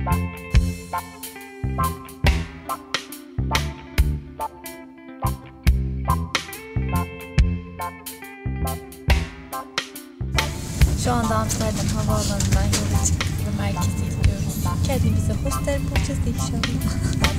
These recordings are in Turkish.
Şu anda Amsterdam Havaalanı'ndan yola çıktık ve merkeze gidiyoruz. Kendimize hostel bulacağız inşallah.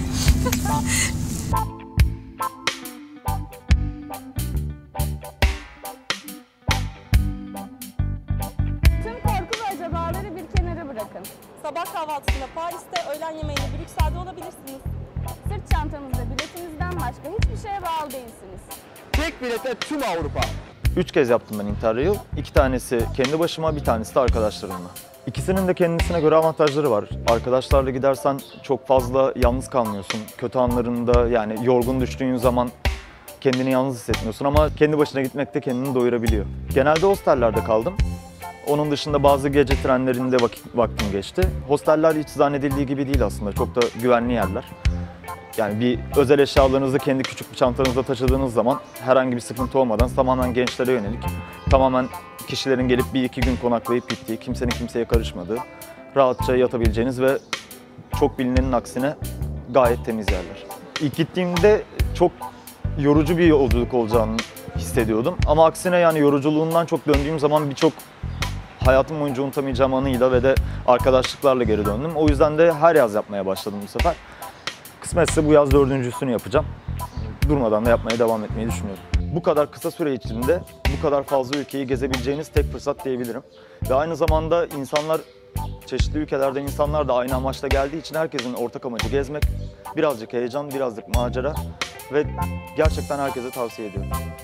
Tüm korku ve acabaları bir kenara bırakın. Sabah kahvaltısında Paris'te, öğlen yemeğinde Brüksel'de olabilirsiniz. Sırt çantanızda biletinizden başka hiçbir şeye bağlı değilsiniz. Tek bilete tüm Avrupa. 3 kez yaptım ben Interrail. 2 tanesi kendi başıma, bir tanesi de arkadaşlarımla. İkisinin de kendisine göre avantajları var. Arkadaşlarla gidersen çok fazla yalnız kalmıyorsun. Kötü anlarında, yani yorgun düştüğün zaman kendini yalnız hissetmiyorsun ama kendi başına gitmek de kendini doyurabiliyor. Genelde hostellerde kaldım. Onun dışında bazı gece trenlerinde vaktim geçti. Hosteller hiç zannedildiği gibi değil aslında. Çok da güvenli yerler. Yani bir özel eşyalarınızı kendi küçük bir çantanızda taşıdığınız zaman herhangi bir sıkıntı olmadan tamamen gençlere yönelik, tamamen kişilerin gelip 1-2 gün konaklayıp gittiği, kimsenin kimseye karışmadığı, rahatça yatabileceğiniz ve çok bilinenin aksine gayet temiz yerler. İlk gittiğimde çok yorucu bir yolculuk olacağını hissediyordum. Ama aksine yani yoruculuğundan çok döndüğüm zaman birçok hayatım boyunca unutamayacağım anıyla ve de arkadaşlıklarla geri döndüm. O yüzden de her yaz yapmaya başladım bu sefer. Kısmetse bu yaz 4.'sünü yapacağım. Durmadan da yapmaya devam etmeyi düşünüyorum. Bu kadar kısa süre içinde bu kadar fazla ülkeyi gezebileceğiniz tek fırsat diyebilirim. Ve aynı zamanda insanlar, çeşitli ülkelerden insanlar da aynı amaçla geldiği için herkesin ortak amacı gezmek. Birazcık heyecan, birazcık macera ve gerçekten herkese tavsiye ediyorum.